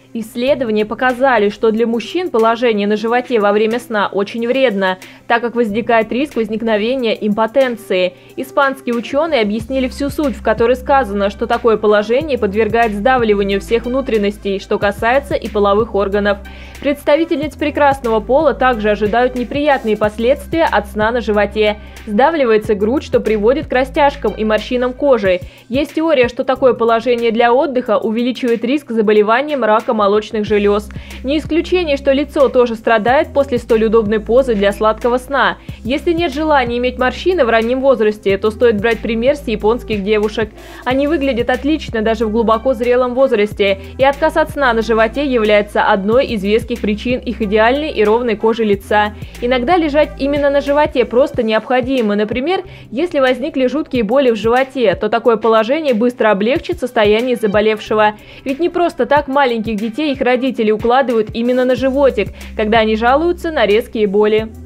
Исследования показали, что для мужчин положение на животе во время сна очень вредно, так как возникает риск возникновения импотенции. Испанские ученые объяснили всю суть, в которой сказано, что такое положение подвергает сдавливанию всех внутренностей, что касается и половых органов. Представительниц прекрасного пола также ожидают неприятные последствия от сна на животе. Сдавливается грудь, что приводит к растяжкам и морщинам кожи. Есть теория, что такое положение для отдыха увеличивает риск заболеванием рака молочных желез. Не исключение, что лицо тоже страдает после столь удобной позы для сладкого сна. Если нет желания иметь морщины в раннем возрасте, то стоит брать пример с японских девушек. Они выглядят отлично даже в глубоко зрелом возрасте, и отказ от сна на животе является одной из веских причин их идеальной и ровной кожи лица. Иногда лежать именно на животе просто необходимо. Например, если возникли жуткие боли в животе, то такое положение быстро облегчит состояние заболевшего. Ведь не просто так маленьких детей их родители укладывают именно на животик, когда они жалуются на резкие боли.